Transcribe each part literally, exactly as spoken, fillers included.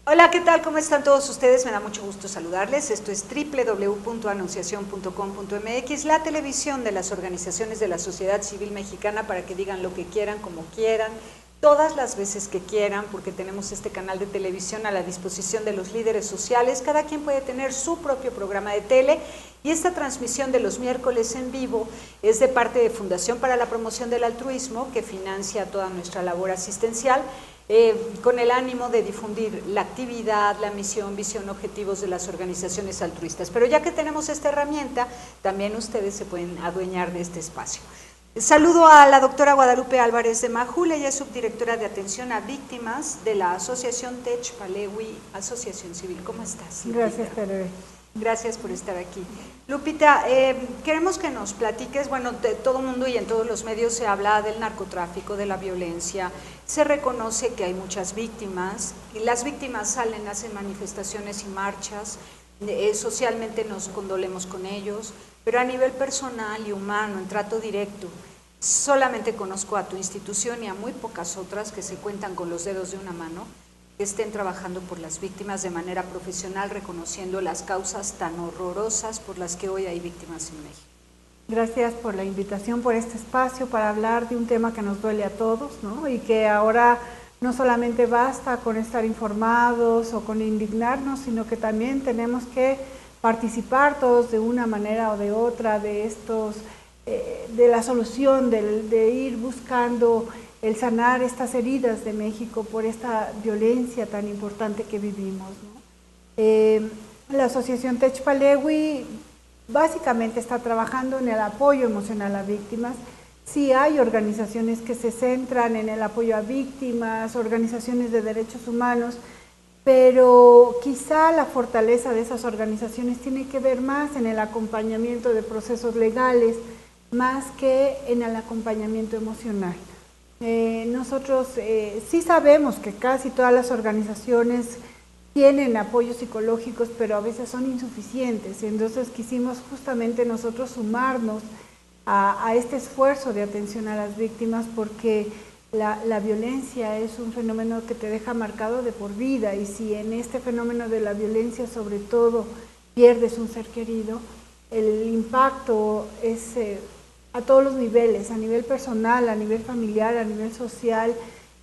Hola, ¿qué tal? ¿Cómo están todos ustedes? Me da mucho gusto saludarles. Esto es doble u doble u doble u punto anunciación punto com punto m x, la televisión de las organizaciones de la sociedad civil mexicana para que digan lo que quieran, como quieran, todas las veces que quieran, porque tenemos este canal de televisión a la disposición de los líderes sociales. Cada quien puede tener su propio programa de tele y esta transmisión de los miércoles en vivo es de parte de Fundación para la Promoción del Altruismo, que financia toda nuestra labor asistencial. Eh, con el ánimo de difundir la actividad, la misión, visión, objetivos de las organizaciones altruistas. Pero ya que tenemos esta herramienta, también ustedes se pueden adueñar de este espacio. Saludo a la doctora Guadalupe Álvarez de Majul, ella es subdirectora de atención a víctimas de la Asociación Techpalewi, Asociación Civil. ¿Cómo estás, Lupita? Gracias, Tere. Gracias por estar aquí. Lupita, eh, queremos que nos platiques, bueno, de todo el mundo y en todos los medios se habla del narcotráfico, de la violencia, se reconoce que hay muchas víctimas, y las víctimas salen, hacen manifestaciones y marchas, eh, socialmente nos condolemos con ellos, pero a nivel personal y humano, en trato directo, solamente conozco a tu institución y a muy pocas otras que se cuentan con los dedos de una mano, que estén trabajando por las víctimas de manera profesional, reconociendo las causas tan horrorosas por las que hoy hay víctimas en México. Gracias por la invitación, por este espacio para hablar de un tema que nos duele a todos, ¿no? Y que ahora no solamente basta con estar informados o con indignarnos, sino que también tenemos que participar todos de una manera o de otra de estos, eh, de la solución, de, de ir buscando el sanar estas heridas de México por esta violencia tan importante que vivimos, ¿no? Eh, la Asociación Techpalewi básicamente está trabajando en el apoyo emocional a víctimas. Sí hay organizaciones que se centran en el apoyo a víctimas, organizaciones de derechos humanos, pero quizá la fortaleza de esas organizaciones tiene que ver más en el acompañamiento de procesos legales, más que en el acompañamiento emocional. Eh, nosotros eh, sí sabemos que casi todas las organizaciones tienen apoyos psicológicos, pero a veces son insuficientes, y entonces quisimos justamente nosotros sumarnos a, a este esfuerzo de atención a las víctimas, porque la, la violencia es un fenómeno que te deja marcado de por vida, y si en este fenómeno de la violencia sobre todo pierdes un ser querido, el impacto es eh, a todos los niveles, a nivel personal, a nivel familiar, a nivel social,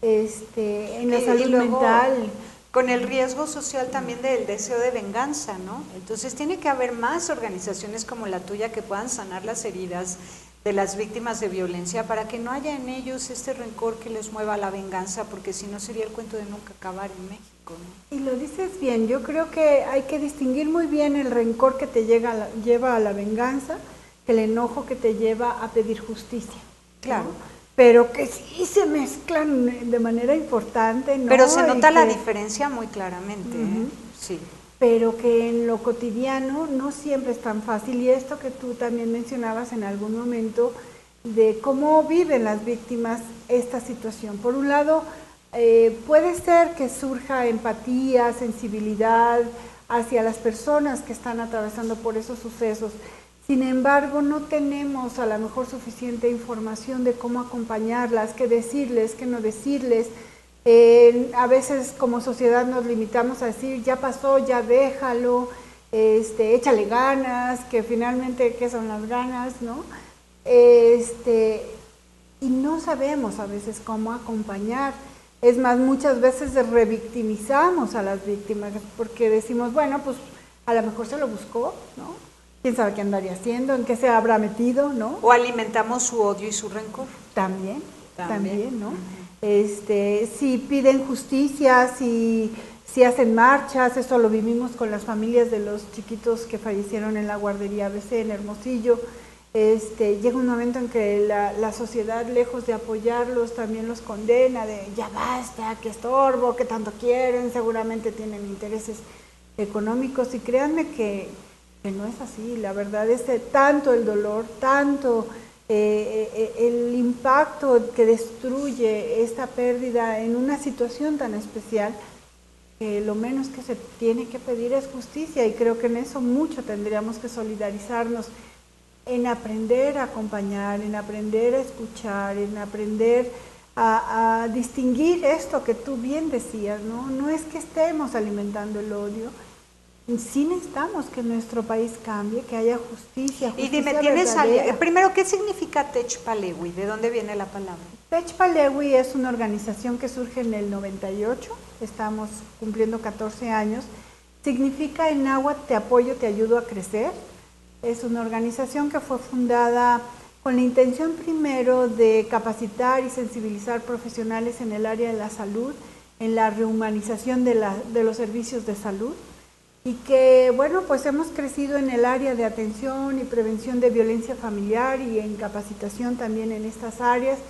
este, en la y, salud y luego, mental. Con el riesgo social también del deseo de venganza, ¿no? Entonces tiene que haber más organizaciones como la tuya que puedan sanar las heridas de las víctimas de violencia para que no haya en ellos este rencor que les mueva a la venganza, porque si no sería el cuento de nunca acabar en México, ¿no? Y lo dices bien, yo creo que hay que distinguir muy bien el rencor que te llega a la, lleva a la venganza, el enojo que te lleva a pedir justicia. Claro. ¿No? Pero que sí se mezclan de manera importante, ¿no? Pero se nota y la que, diferencia muy claramente, uh-huh. ¿eh? Sí. Pero que en lo cotidiano no siempre es tan fácil, y esto que tú también mencionabas en algún momento, de cómo viven las víctimas esta situación. Por un lado, eh, puede ser que surja empatía, sensibilidad hacia las personas que están atravesando por esos sucesos. Sin embargo, no tenemos a lo mejor suficiente información de cómo acompañarlas, qué decirles, qué no decirles. Eh, a veces como sociedad nos limitamos a decir, ya pasó, ya déjalo, este, échale ganas, que finalmente, ¿qué son las ganas, no? Este, y no sabemos a veces cómo acompañar. Es más, muchas veces revictimizamos a las víctimas porque decimos, bueno, pues a lo mejor se lo buscó, ¿no? ¿Quién sabe qué andaría haciendo? ¿En qué se habrá metido? ¿No? O alimentamos su odio y su rencor. También, también, también ¿no? Uh-huh. Este, si piden justicia, si, si hacen marchas, eso lo vivimos con las familias de los chiquitos que fallecieron en la guardería A B C en Hermosillo. Este, llega un momento en que la, la sociedad, lejos de apoyarlos, también los condena, de ya basta, que estorbo, que tanto quieren, seguramente tienen intereses económicos, y créanme que que no es así. La verdad es que tanto el dolor, tanto eh, eh, el impacto que destruye esta pérdida en una situación tan especial, que lo menos que se tiene que pedir es justicia, y creo que en eso mucho tendríamos que solidarizarnos, en aprender a acompañar, en aprender a escuchar, en aprender a, a distinguir esto que tú bien decías, ¿no? No es que estemos alimentando el odio, sí necesitamos que nuestro país cambie, que haya justicia, justicia Y dime, ¿tienes verdadera. ali- primero, ¿qué significa Techpalewi? ¿De dónde viene la palabra? Techpalewi es una organización que surge en el noventa y ocho, estamos cumpliendo catorce años, significa en náhuatl te apoyo, te ayudo a crecer. Es una organización que fue fundada con la intención primero de capacitar y sensibilizar profesionales en el área de la salud, en la rehumanización de, la, de los servicios de salud, y que, bueno, pues hemos crecido en el área de atención y prevención de violencia familiar y en capacitación también en estas áreas.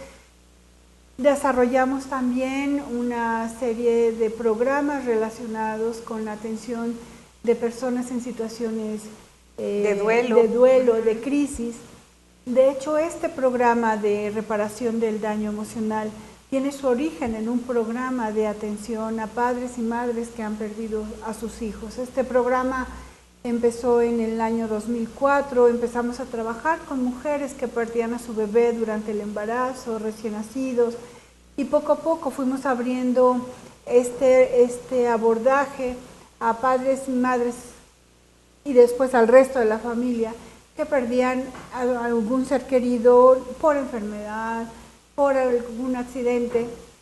Desarrollamos también una serie de programas relacionados con la atención de personas en situaciones eh, de duelo, de, duelo, de crisis. De hecho, este programa de reparación del daño emocional tiene su origen en un programa de atención a padres y madres que han perdido a sus hijos. Este programa empezó en el año dos mil cuatro, empezamos a trabajar con mujeres que perdían a su bebé durante el embarazo, recién nacidos, y poco a poco fuimos abriendo este, este abordaje a padres y madres y después al resto de la familia que perdían a algún ser querido por enfermedad, por algún accidente,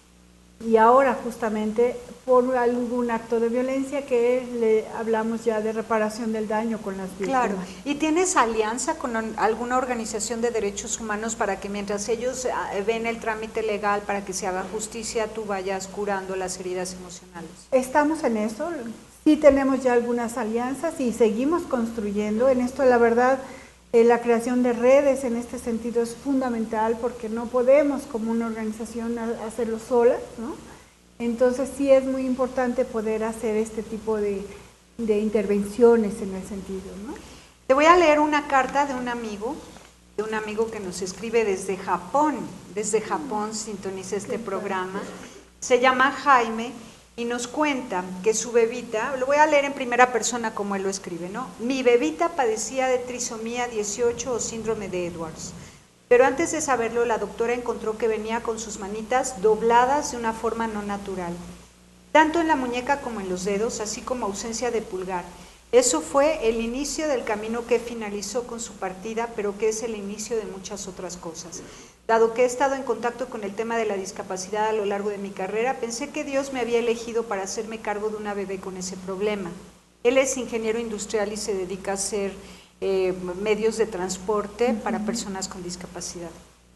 y ahora justamente por algún acto de violencia, que le hablamos ya de reparación del daño con las víctimas. Claro, ¿y tienes alianza con alguna organización de derechos humanos para que mientras ellos ven el trámite legal para que se haga justicia, tú vayas curando las heridas emocionales? Estamos en eso, sí tenemos ya algunas alianzas y seguimos construyendo. En esto, la verdad, eh, la creación de redes en este sentido es fundamental, porque no podemos como una organización hacerlo solas, ¿no? Entonces sí es muy importante poder hacer este tipo de, de intervenciones en el sentido, ¿no? Te voy a leer una carta de un amigo, de un amigo que nos escribe desde Japón, desde Japón sintoniza este programa, se llama Jaime y nos cuenta que su bebita, lo voy a leer en primera persona como él lo escribe, ¿no? Mi bebita padecía de trisomía dieciocho o síndrome de Edwards. Pero antes de saberlo, la doctora encontró que venía con sus manitas dobladas de una forma no natural, tanto en la muñeca como en los dedos, así como ausencia de pulgar. Eso fue el inicio del camino que finalizó con su partida, pero que es el inicio de muchas otras cosas. Dado que he estado en contacto con el tema de la discapacidad a lo largo de mi carrera, pensé que Dios me había elegido para hacerme cargo de una bebé con ese problema. Él es ingeniero industrial y se dedica a hacer Eh, medios de transporte uh-huh. para personas con discapacidad.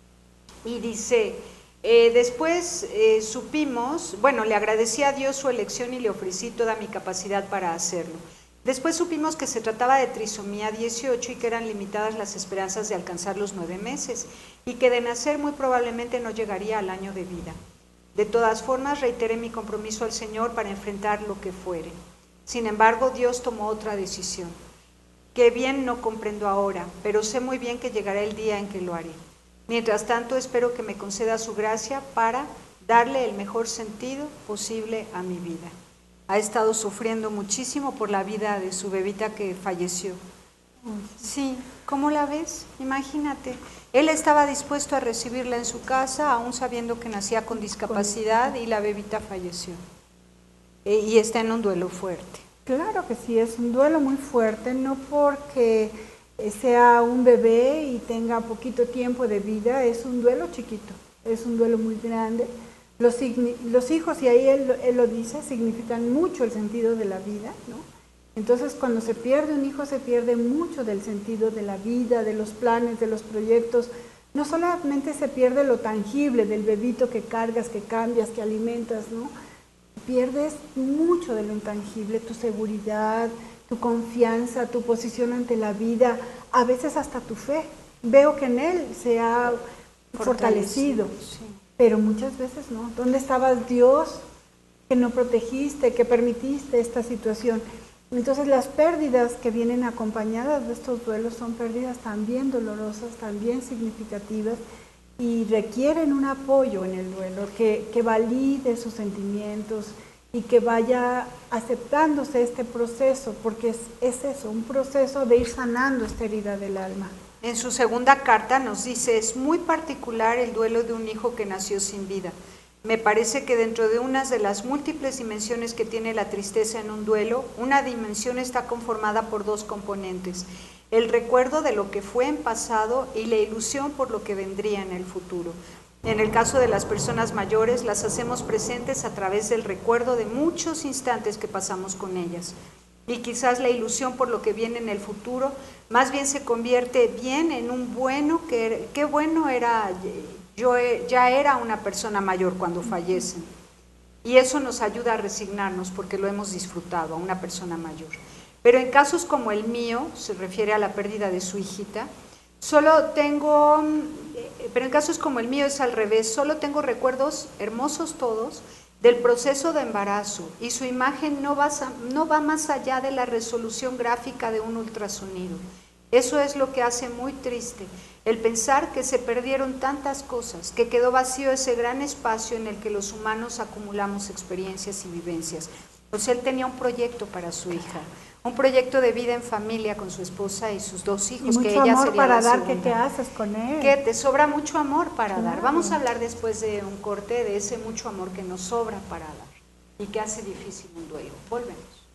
Y dice, eh, después eh, supimos, bueno, le agradecí a Dios su elección y le ofrecí toda mi capacidad para hacerlo. Después supimos que se trataba de trisomía dieciocho y que eran limitadas las esperanzas de alcanzar los nueve meses y que de nacer muy probablemente no llegaría al año de vida. De todas formas, reiteré mi compromiso al Señor para enfrentar lo que fuere. Sin embargo, Dios tomó otra decisión, que bien no comprendo ahora, pero sé muy bien que llegará el día en que lo haré. Mientras tanto, espero que me conceda su gracia para darle el mejor sentido posible a mi vida. Ha estado sufriendo muchísimo por la vida de su bebita que falleció. Sí, ¿cómo la ves? Imagínate. Él estaba dispuesto a recibirla en su casa, aún sabiendo que nacía con discapacidad, y la bebita falleció. Y está en un duelo fuerte. Claro que sí, es un duelo muy fuerte, no porque sea un bebé y tenga poquito tiempo de vida, es un duelo chiquito, es un duelo muy grande. Los, los hijos, y ahí él, él lo dice, significan mucho el sentido de la vida, ¿no? Entonces, cuando se pierde un hijo, se pierde mucho del sentido de la vida, de los planes, de los proyectos. No solamente se pierde lo tangible del bebito que cargas, que cambias, que alimentas, ¿no? Pierdes mucho de lo intangible, tu seguridad, tu confianza, tu posición ante la vida, a veces hasta tu fe. Veo que en él se ha fortalecido, sí. Pero muchas veces no. ¿Dónde estabas, Dios, que no protegiste, que permitiste esta situación? Entonces las pérdidas que vienen acompañadas de estos duelos son pérdidas también dolorosas, también significativas, y requieren un apoyo en el duelo, que, que valide sus sentimientos y que vaya aceptándose este proceso, porque es, es eso, un proceso de ir sanando esta herida del alma. en su segunda carta nos dice, es muy particular el duelo de un hijo que nació sin vida. Me parece que dentro de una de las múltiples dimensiones que tiene la tristeza en un duelo, una dimensión está conformada por dos componentes, el recuerdo de lo que fue en pasado y la ilusión por lo que vendría en el futuro. En el caso de las personas mayores, las hacemos presentes a través del recuerdo de muchos instantes que pasamos con ellas. Y quizás la ilusión por lo que viene en el futuro, más bien se convierte bien en un bueno, que qué bueno era, yo ya era una persona mayor cuando fallecen. Y eso nos ayuda a resignarnos porque lo hemos disfrutado, a una persona mayor. Pero en casos como el mío, se refiere a la pérdida de su hijita, solo tengo, pero en casos como el mío es al revés, solo tengo recuerdos hermosos todos del proceso de embarazo y su imagen no va, no va más allá de la resolución gráfica de un ultrasonido. Eso es lo que hace muy triste, el pensar que se perdieron tantas cosas, que quedó vacío ese gran espacio en el que los humanos acumulamos experiencias y vivencias. O sea, él tenía un proyecto para su hija, un proyecto de vida en familia con su esposa y sus dos hijos, y mucho que ella amor sería para la dar, segunda. que te haces con él. Que te sobra mucho amor para Claro. dar. Vamos a hablar después de un corte de ese mucho amor que nos sobra para dar y que hace difícil un duelo. Volvemos.